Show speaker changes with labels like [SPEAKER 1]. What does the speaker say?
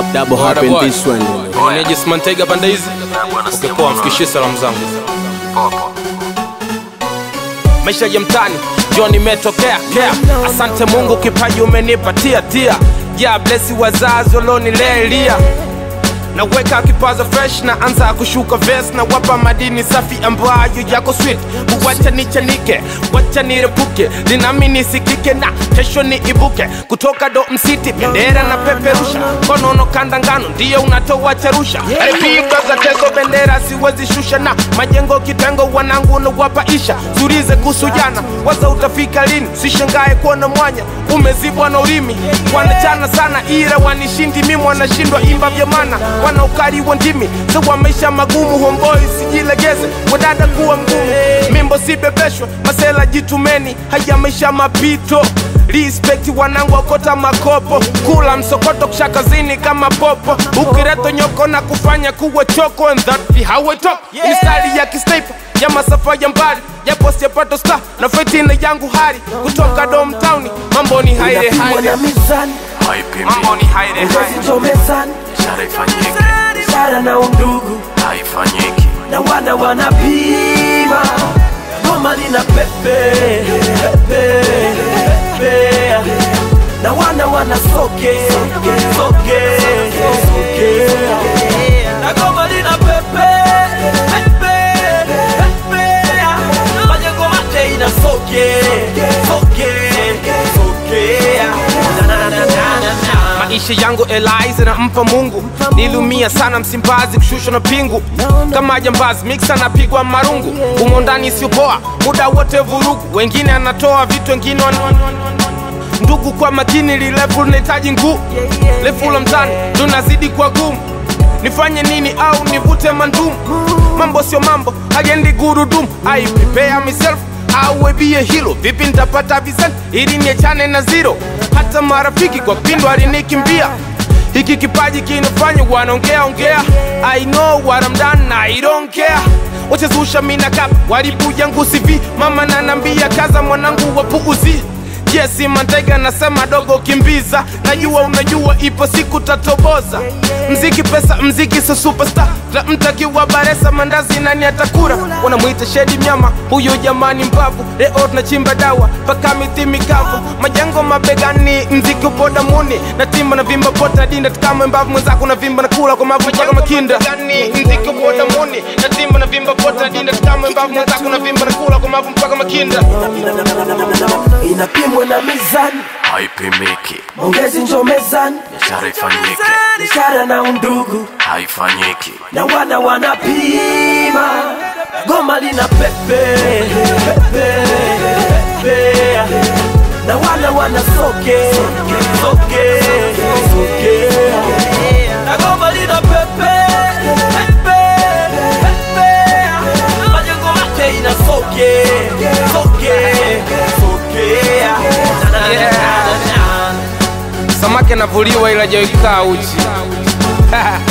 [SPEAKER 1] Double happen this one.
[SPEAKER 2] Mwenyeji Smantega pande hizi. Ukipoa mfikishie salamu zangu. Maisha ya mtani, John imetokea kea. Asante Mungu kipaji umenipatia tia. Yeah, blessi wazazi walonilelia. Na weka kipaza fresh na anza kushuka vest. Na wapa madini safi ambayo yako sweet. Wacha nichanike, wacha nirepuke. Linami nisikike na kesho ni ibuke. Kutoka do msiti, bendera na peperusha. Konono kanda ngano, ndiyo unatoa cherusha. Repigwa za teso bendera siwezi shusha. Na majengo kitengo wanangu na wapaisha. Zurize kusujana, waza utafika lini. Sishangae kuona mwanya, umezibwa na ulimi. Wanachana sana ira wanishindi mimi wanashindwa imba vya mana. Wana ukari wa ndimi, sewa maisha magumu. Homeboy sijilegeze, wadada kuwa mgumu. Mimbo si bebeshwa, masela jitumeni. Haya maisha mapito, respect wanangu wakota makopo. Kula msokoto kushakazini kama popo. Ukireto nyoko na kufanya kuwa choko. And that be how I talk. Mistari ya kistaple, ya masafa ya mbali. Ya post ya pato star, na fitina yangu hari. Kutoka Dom Town, mambo ni haire haire. Mambo ni haire haire.
[SPEAKER 3] Ishara na undugu haifanyiki. Na wanapima Goma lina pepe Na wana soke Na Goma lina pepe Majengo mate ina soke
[SPEAKER 2] Maisha yangu Eliza na mpa Mungu. Nilumia sana Msimbazi kushusha na pingu. Kama jambazi mixa na pigwa marungu. Umondani sio poa, muda wote vurugu. Wengine anatoa vitu, wengine ndugu kwa makini. Lilefu nahitaji nguu. Lefu la mtani, tunazidi kwa gumu. Nifanye nini au nivute mandumu? Mambo sio mambo, hagendi gurudumu. I prepare myself, I will be a hero. Vipi nitapata Vincent, ili niachane na zero. Hata marafiki kwa pindo alinikimbia. Hiki kipaji kinafanya wanaongea ongea. I know what I'm done, I don't care. Wachezusha mina kapa, waribu yangu CV. Mama nanambia kaza mwanangu wapuuzi. Yes, Mantega nasema dogo kimbiza. Najua unajua ipo siku tatoboza. Mziki pesa, mziki so superstar. La mtakiwa baresa mandazi nani atakura. Wanamuita Shedi Mnyama, huyo jamani mbavu. Leo tunachimba dawa, paka miti mikavu. Majengo mabegani, mziki upo damuni. Na timba na vimba pota dinda. Tukama mbavu mwenzako na vimba na kula kwa mavu mpaka makinda. Mziki upo damuni. Na timba na vimba pota dinda. Tukama mbavu mwenzako na vimba na kula kwa mavu mpaka makinda.
[SPEAKER 3] Inapimwa na mizani
[SPEAKER 4] haipimiki.
[SPEAKER 3] Ongezi njo mezani,
[SPEAKER 4] Ishara ifanyike.
[SPEAKER 3] ishara na undugu
[SPEAKER 4] haifanyiki.
[SPEAKER 3] Na wanapima Goma lina pepe Na wana soke Na Goma lina pepe Majengo mate ina soke
[SPEAKER 2] Samaki anavuliwa ila hajawahi kukaa uchi.